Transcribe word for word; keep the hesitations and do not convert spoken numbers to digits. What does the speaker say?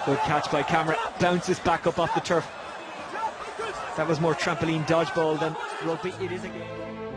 Good catch by Camara, bounces back up off the turf. That was more trampoline dodgeball than rugby. It is a game.